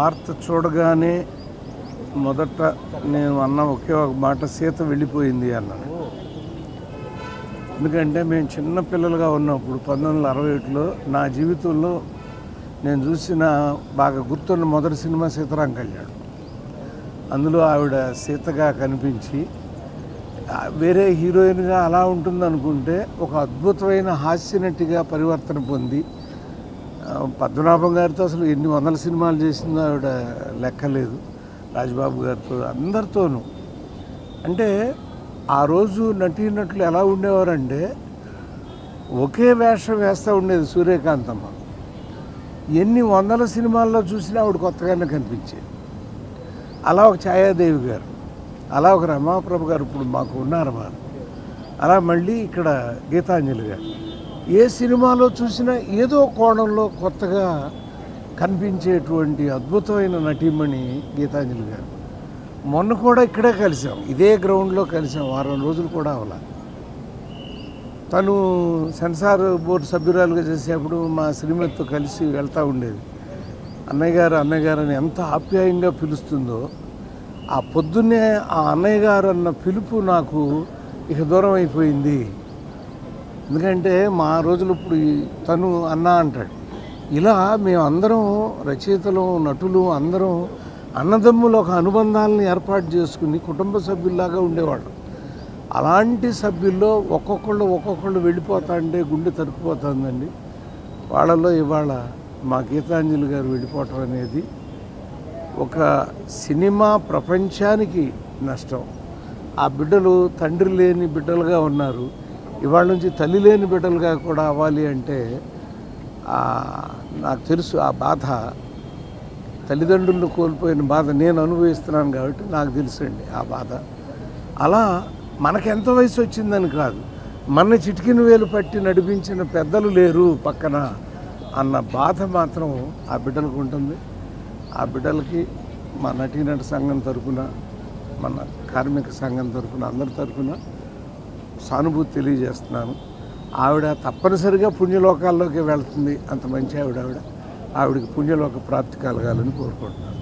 వార్త చూడగానే మొదట నేను అన్న ఒకే ఒక మాట, సీత వెళ్ళిపోయింది అన్నాను. ఎందుకంటే మేము చిన్న పిల్లలుగా ఉన్నప్పుడు 1961లో నా జీవితంలో నేను చూసిన బాగా గుర్తున్న మొదటి సినిమా సీతారాం కళ్యాణ్. అందులో ఆవిడ సీతగా కనిపించి వేరే హీరోయిన్గా అలా ఉంటుంది అనుకుంటే ఒక అద్భుతమైన హాస్యనటిగా పరివర్తన పొంది పద్మనాభం గారితో అసలు ఎన్ని వందల సినిమాలు చేసిందో ఆవిడ లెక్కలేదు. రాజబాబు గారితో అందరితోనూ. అంటే ఆ రోజు నటీనటులు ఎలా ఉండేవారంటే ఒకే వేషం వేస్తూ ఉండేది సూర్యకాంతమ్మ. ఎన్ని వందల సినిమాల్లో చూసినా ఆవిడ కొత్తగానే కనిపించేది. అలా ఒక ఛాయాదేవి గారు, అలా ఒక రమాప్రభ గారు ఇప్పుడు మాకు ఉన్నారు వారు, అలా మళ్ళీ ఇక్కడ గీతాంజలి గారు. ఏ సినిమాలో చూసినా ఏదో కోణంలో కొత్తగా కనిపించేటువంటి అద్భుతమైన నటీమణి గీతాంజలి గారు. మొన్న కూడా ఇక్కడే కలిసాం, ఇదే గ్రౌండ్లో కలిసాం, వారం రోజులు కూడా అవ్వాలి. తను సెన్సార్ బోర్డు సభ్యురాలుగా చేసేప్పుడు మా శ్రీమతితో కలిసి వెళ్తూ ఉండేది. అన్నయ్య గారు అన్నయ్య గారు అని ఎంత ఆప్యాయంగా పిలుస్తుందో, ఆ పొద్దున్నే ఆ అన్నయ్య గారు అన్న పిలుపు నాకు ఇక దూరం అయిపోయింది. ఎందుకంటే మా రోజులు ఇప్పుడు తను అన్న అంటాడు. ఇలా మేమందరం రచయితలు నటులు అందరం అన్నదమ్ములు ఒక అనుబంధాలను ఏర్పాటు చేసుకుని కుటుంబ సభ్యుల్లాగా ఉండేవాళ్ళు. అలాంటి సభ్యుల్లో ఒక్కొక్కళ్ళు వెళ్ళిపోతా అంటే గుండె తరుక్కుపోతుందండి. వాళ్ళలో ఇవాళ మా గీతాంజలి గారు వెళ్ళిపోవటం అనేది ఒక సినిమా ప్రపంచానికి నష్టం. ఆ బిడ్డలు తండ్రి లేని బిడ్డలుగా ఉన్నారు, ఇవాళ నుంచి తల్లి లేని బిడ్డలుగా కూడా అవ్వాలి అంటే నాకు తెలుసు ఆ బాధ, తల్లిదండ్రులను కోల్పోయిన బాధ నేను అనుభవిస్తున్నాను కాబట్టి నాకు తెలుసండి ఆ బాధ. అలా మనకెంత వయసు వచ్చిందని కాదు, మన చిటికిన వేలు పట్టి నడిపించిన పెద్దలు లేరు పక్కన అన్న బాధ మాత్రం ఆ బిడ్డలకు ఉంటుంది. ఆ బిడ్డలకి మా నటీనట సంఘం తరఫున, మన కార్మిక సంఘం తరఫున, అందరి తరఫున సానుభూతి తెలియజేస్తున్నాను. ఆవిడ తప్పనిసరిగా పుణ్యలోకాల్లోకి వెళ్తుంది, అంత మంచి ఆవిడకి పుణ్యలోక ప్రాప్తి కలగాలని కోరుకుంటున్నాను.